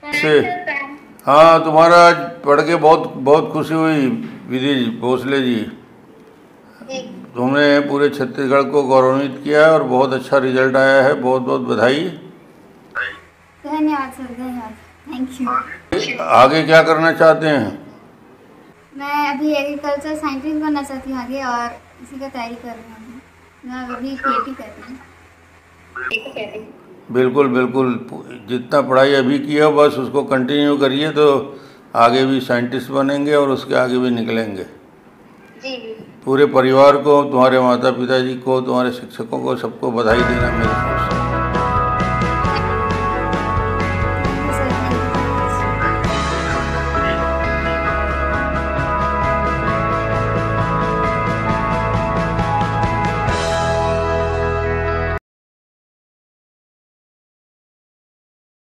से हाँ, तुम्हारा आज पढ़ के बहुत बहुत खुशी हुई विधि भोसले जी। तुमने पूरे छत्तीसगढ़ को गौरवान्वित किया है और बहुत अच्छा रिजल्ट आया है। बहुत बहुत बधाई। धन्यवाद सर, धन्यवाद, थैंक यू। आगे क्या करना चाहते हैं? मैं अभी एग्रीकल्चर साइंटिस्ट बनना चाहती हूँ आगे, और इसी का तैयारी कर रही हूँ। मैं अभी पीएचडी कर रही हूँ। बिल्कुल बिल्कुल, जितना पढ़ाई अभी की है बस उसको कंटिन्यू करिए तो आगे भी साइंटिस्ट बनेंगे और उसके आगे भी निकलेंगे। जी। पूरे परिवार को, तुम्हारे माता पिता जी को, तुम्हारे शिक्षकों को, सबको बधाई देना मेरी